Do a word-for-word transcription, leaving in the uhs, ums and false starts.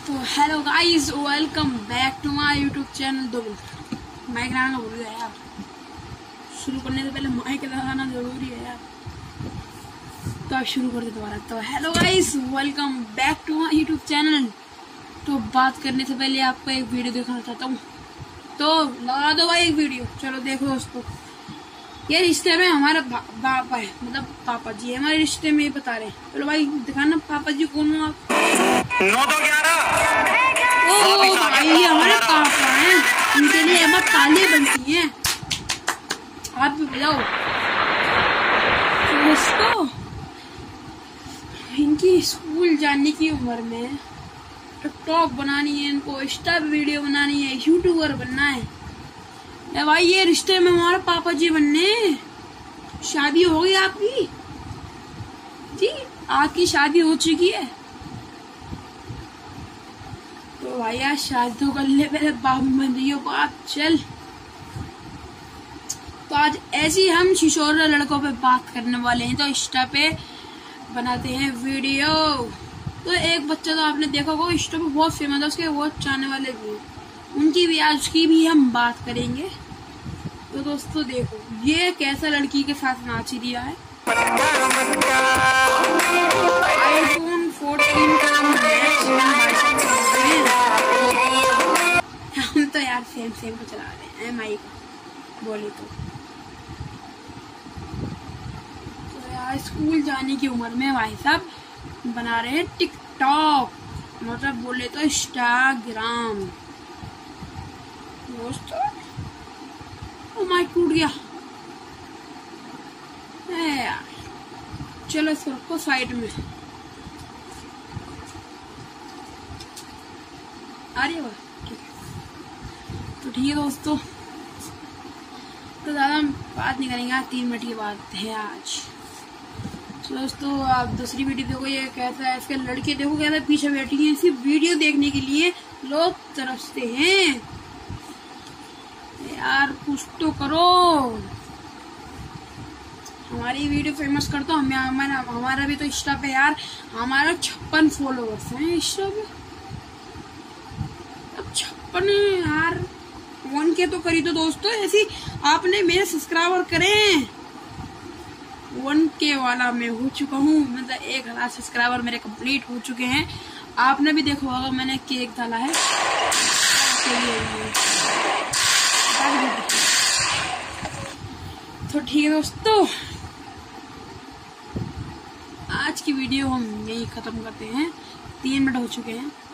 तो hello guys, welcome back to my YouTube channel. दो mic लगाना भूल गया यार, शुरू करने से पहले माइक लगाना जरूरी है यार। तो अब शुरू कर दे दोबारा। तो hello guys, welcome back to my YouTube channel. तो बात करने से पहले आपको एक वीडियो दिखाना चाहता हूँ, तो लगा दो भाई एक वीडियो। चलो देखो दोस्तों, ये रिश्ते में हमारा पापा है, मतलब पापा जी हमारे रिश्ते में बता रहे हैं। चलो भाई दिखाना पापा जी कौन हो आप। नौ तो ग्यारह। ओ भाई ये हमारे पापा हैं, इनके लिए हमारे ताली बनती हैं। आप भी बजाओ दोस्तों। इनकी स्कूल जाने की उम्र में टिकटॉक बनानी है, इनको इंस्टा वीडियो बनानी है, यूट्यूबर बनना है। ए भाई ये रिश्ते में हमारे पापा जी बनने। शादी हो गई आपकी जी? आपकी शादी हो चुकी है तो भाई यार शादी तो कर ले, मेरे बाप बन रही हो बात। चल तो आज ऐसी हम शिशोर लड़कों पे बात करने वाले हैं। तो इंस्टा पे बनाते हैं वीडियो। तो एक बच्चा तो आपने देखा होगा इंस्टा पे बहुत फेमस है, उसके बहुत चाहने वाले भी हैं, उनकी भी आज की भी हम बात करेंगे। तो दोस्तों देखो ये कैसा लड़की के साथ नाच दिया है। आईफोन फोर्टीन का हम तो यार सेम सेम को चला रहे हैं माइक बोले तो। तो यार स्कूल जाने की उम्र में भाई साहब बना रहे हैं टिकटॉक, मतलब बोले तो इंस्टाग्राम। दोस्तों ओ माइक टूट गया यार। चलो इसको रखो साइड में। आ रही है ठीक है। तो ठीक है दोस्तों, तो ज्यादा बात नहीं करेंगे, तीन मिनट की बात है आज। तो दोस्तों आप दूसरी वीडियो देखो, ये कैसा है, इसके लड़के देखो कैसा पीछे बैठी है। इसी वीडियो देखने के लिए लोग तरसते हैं यार, कुछ तो करो, हमारी वीडियो फेमस कर दो। हमें हमारा हमारा भी तो इंस्टा पे यार हमारा छप्पन फॉलोअर्स हैं इंस्टा पे। अब छप्पन यार वन के तो करी तो दोस्तों ऐसी आपने मेरे सब्सक्राइबर करें। वन के वाला मैं हो चुका हूँ, मतलब एक हजार सब्सक्राइबर मेरे कंप्लीट हो चुके हैं। आपने भी देखा होगा मैंने केक डाला है। तो ठीक है दोस्तों, आज की वीडियो हम यही खत्म करते हैं। तीन मिनट हो चुके हैं।